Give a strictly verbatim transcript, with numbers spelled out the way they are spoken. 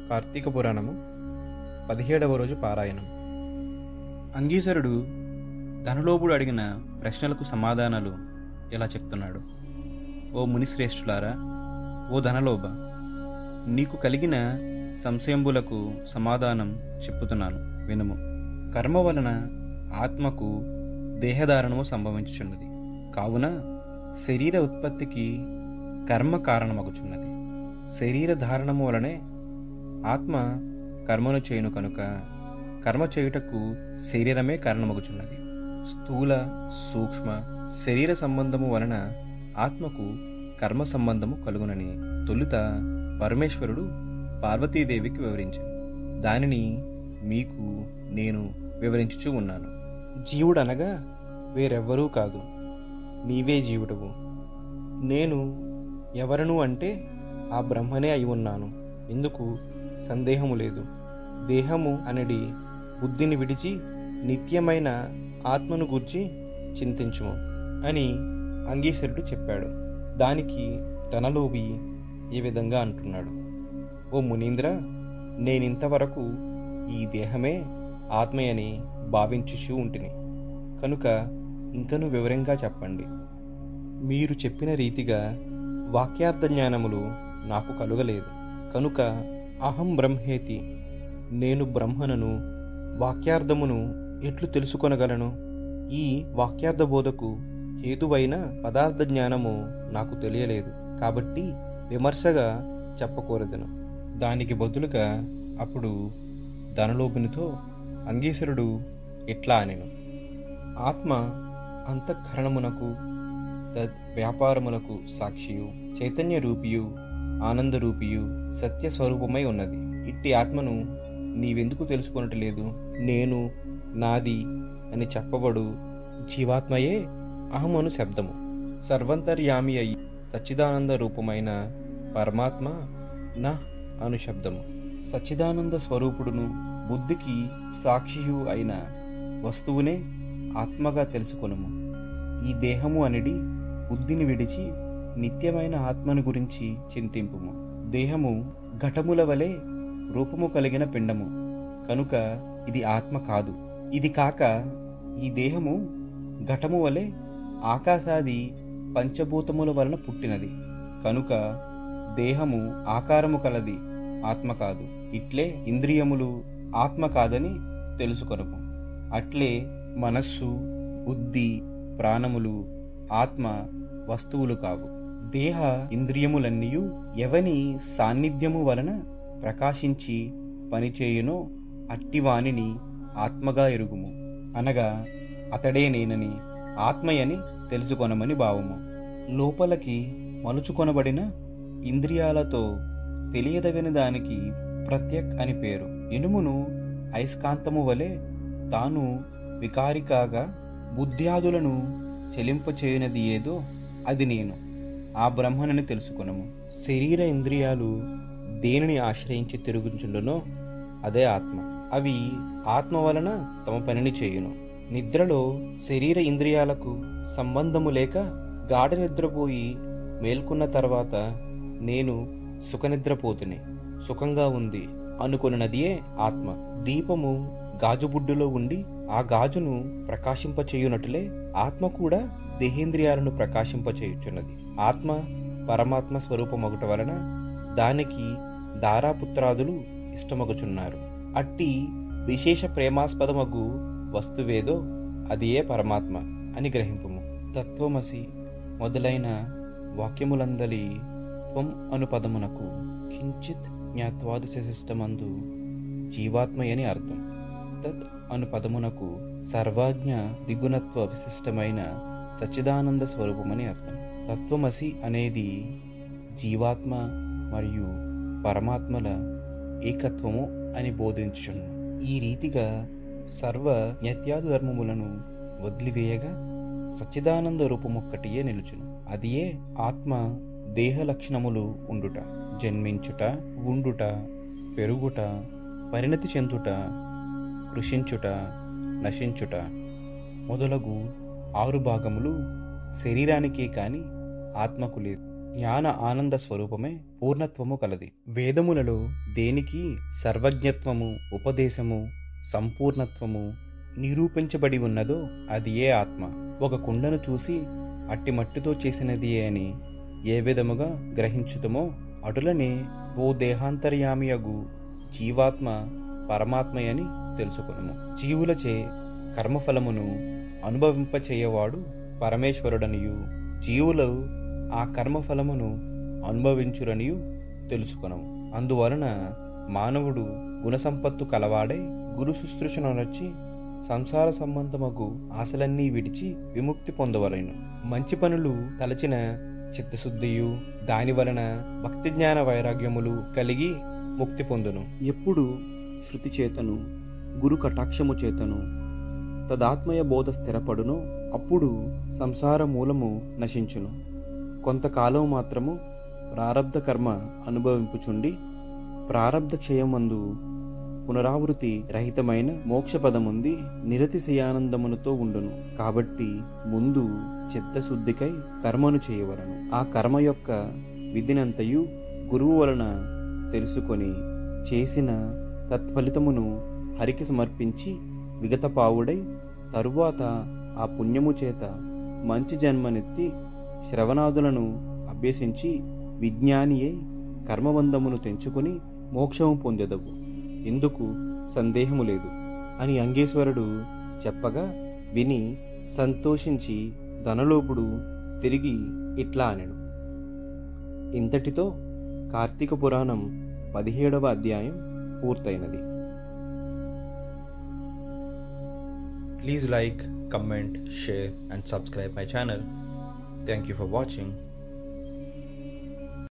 కార్తీక పురాణము పదిహేడవ రోజు పారాయణం. అంగీసరుడు ధనలోభుడు అడిగిన ప్రశ్నలకు సమాధానాలు ఇలా చెప్తున్నాడు. ఓ మునిశ్రేష్ఠులారా, ఓ ధనలోభ, నీకు కలిగిన సంశయంబులకు సమాధానం చెప్పుతున్నాను వినుము. కర్మ వలన ఆత్మకు దేహధారణము సంభవించుచున్నది. కావున శరీర ఉత్పత్తికి కర్మ కారణమగుచున్నది. శరీర ధారణము వలనే ఆత్మ కర్మను చేయును కనుక కర్మ చేయుటకు శరీరమే కారణమగుచున్నది. స్థూల సూక్ష్మ శరీర సంబంధము వలన ఆత్మకు కర్మ సంబంధము కలుగునని తొలుత పరమేశ్వరుడు పార్వతీదేవికి వివరించాడు. దానిని మీకు నేను వివరించుచూ ఉన్నాను. జీవుడనగా వేరెవ్వరూ కాదు, నీవే జీవుడవు. నేను ఎవరను అంటే ఆ బ్రహ్మనే అయి ఉన్నాను. ఎందుకు సందేహము లేదు. దేహము అనడి బుద్ధిని విడిచి నిత్యమైన ఆత్మను గూర్చి చింతించుము అని అంగీసరుడు చెప్పాడు. దానికి ధనలోభి ఈ విధంగా అంటున్నాడు. ఓ మునీంద్ర, నేనింతవరకు ఈ దేహమే ఆత్మయని భావించుచూ ఉంటిని కనుక ఇంకను వివరంగా చెప్పండి. మీరు చెప్పిన రీతిగా వాక్యార్థ జ్ఞానములు నాకు కలుగలేదు కనుక అహం బ్రహ్మేతి, నేను బ్రహ్మనను వాక్యార్థమును ఎట్లు తెలుసుకొనగలను? ఈ వాక్యార్థ బోధకు హేతువైన పదార్థ జ్ఞానము నాకు తెలియలేదు కాబట్టి విమర్శగా చెప్పకూడదును. దానికి బదులుగా అప్పుడు ధనలోభునితో అంగీసరుడు ఇట్లా అనెను. ఆత్మ అంతఃకరణమునకు తద్ వ్యాపారములకు సాక్షియు చైతన్య రూపియు ఆనందరూపియు సత్యస్వరూపమై ఉన్నది. ఇట్టి ఆత్మను నీవెందుకు తెలుసుకొనట్లేదు? నేను నాది అని చెప్పబడు జీవాత్మయే అహమను శబ్దము. సర్వంతర్యామి అయి సచ్చిదానంద రూపమైన పరమాత్మ నా అను శబ్దము. సచ్చిదానంద స్వరూపుడును బుద్ధికి సాక్షియు అయిన వస్తువునే ఆత్మగా తెలుసుకొనుము. ఈ దేహము అనేది బుద్ధిని విడిచి నిత్యమైన ఆత్మను గురించి చింతింపుము. దేహము ఘటముల వలె రూపము కలిగిన పిండము కనుక ఇది ఆత్మ కాదు. ఇది కాక ఈ దేహము ఘటము వలె ఆకాశాది పంచభూతముల వలన పుట్టినది కనుక దేహము ఆకారము కలది, ఆత్మ కాదు. ఇట్లే ఇంద్రియములు ఆత్మ కాదని తెలుసుకొనుము. అట్లే మనస్సు, బుద్ధి, ప్రాణములు ఆత్మ వస్తువులు కావు. దేహ ఇంద్రియములన్నీయు ఎవని సాన్నిధ్యము వలన ప్రకాశించి పనిచేయునో అట్టివానిని ఆత్మగా ఎరుగుము. అనగా అతడే నేనని, ఆత్మయని తెలుసుకొనమని భావము. లోపలికి మలుచుకొనబడిన ఇంద్రియాలతో తెలియదగని దానికి ప్రత్యక్ అని పేరు. ఇనుమును అయస్కాంతము వలె తాను వికారికాగా బుద్ధ్యాదులను చెలింపచేయునది ఏదో అది నేను, ఆ బ్రహ్మనని తెలుసుకొనము. శరీర ఇంద్రియాలు దేనిని ఆశ్రయించి తిరుగుచుండునో అదే ఆత్మ. అవి ఆత్మ వలన తమ పనిని చేయును. నిద్రలో శరీర ఇంద్రియాలకు సంబంధము లేక గాఢ నిద్రపోయి మేల్కొన్న తర్వాత నేను సుఖనిద్రపోతుని, సుఖంగా ఉంది అనుకొనినదియే ఆత్మ. దీపము గాజుబుడ్డులో ఉండి ఆ గాజును ప్రకాశింపచేయునట్లే ఆత్మ కూడా దేహేంద్రియాలను ప్రకాశింపచేయుచున్నది. ఆత్మ పరమాత్మ స్వరూపమగుట వలన దానికి దారాపుత్రాదులు ఇష్టమగుచున్నారు. అట్టి విశేష ప్రేమాస్పదమగు వస్తువేదో అది ఏ పరమాత్మ అని గ్రహింపుము. తత్వమసి మొదలైన వాక్యములందలి త్వం అను పదమునకు కించిత్ జ్ఞాత్వాదిశిష్టమందు జీవాత్మయని అర్థం. తత్ అను పదమునకు సర్వజ్ఞ దిగుణత్వ విశిష్టమైన సచ్చిదానంద స్వరూపమని అర్థం. తత్వమసి అనేది జీవాత్మ మరియు పరమాత్మల ఏకత్వము అని బోధించుచును. ఈ రీతిగా సర్వ జ్ఞాత్యాది ధర్మములను వదిలివేయగా సచ్చిదానంద రూపమొక్కటియే నిలుచును. అదియే ఆత్మ దేహ లక్షణములు ఉండుట, జన్మించుట, ఉండుట, పెరుగుట, పరిణతి చెందుట, కృషించుట, నశించుట మొదలగు ఆరు భాగములు శరీరానికే కాని ఆత్మకు లేదు. జ్ఞాన ఆనంద స్వరూపమే పూర్ణత్వము కలది. వేదములలో దేనికి సర్వజ్ఞత్వము, ఉపదేశము, సంపూర్ణత్వము నిరూపించబడి ఉన్నదో అది ఏ ఆత్మ. ఒక కుండను చూసి అట్టి మట్టితో చేసినది అని ఏ విధముగా గ్రహించుతమో అటులనే ఓ దేహాంతర్యామియగు జీవాత్మ పరమాత్మయని తెలుసుకొనుము. జీవులచే కర్మఫలమును అనుభవింపచేయవాడు పరమేశ్వరుడనియు, జీవులు ఆ కర్మఫలమును అనుభవించురనియు తెలుసుకొనము. అందువలన మానవుడు గుణసంపత్తు కలవాడై గురు శుశ్రూషనొనర్చి సంసార సంబంధమగు ఆశలన్నీ విడిచి విముక్తి పొందవలెను. మంచి పనులు తలచిన చిత్తశుద్ధియు దాని వలన భక్తి జ్ఞాన వైరాగ్యములు కలిగి ముక్తి పొందును. ఎప్పుడు శృతి చేతను గురు కటాక్షము చేతను తదాత్మయ బోధ స్థిరపడును, అప్పుడు సంసార మూలము నశించును. కొంతకాలం మాత్రము ప్రారబ్ధ కర్మ అనుభవింపుచుండి ప్రారబ్ధ క్షయమందు పునరావృతి రహితమైన మోక్షపదముంది నిరతిశయానందములతో ఉండును. కాబట్టి ముందు చిత్తశుద్ధికై కర్మను చేయవలను. ఆ కర్మ యొక్క విధినంతయు గురువు వలన తెలుసుకొని చేసిన తత్ఫలితమును హరికి సమర్పించి విగతపావుడై తరువాత ఆ పుణ్యము చేత మంచి జన్మనెత్తి శ్రవణాదులను అభ్యసించి విజ్ఞాని అయి కర్మబంధమును తెంచుకొని మోక్షము పొందెదవు, ఇందుకు సందేహము లేదు అని అంగేశ్వరుడు చెప్పగా విని సంతోషించి ధనలోపుడు తిరిగి ఇట్లా అనెను. ఇంతటితో కార్తీక పురాణం పదిహేడవ అధ్యాయం పూర్తయినది. Please like, comment, share and subscribe my channel. Thank you for watching.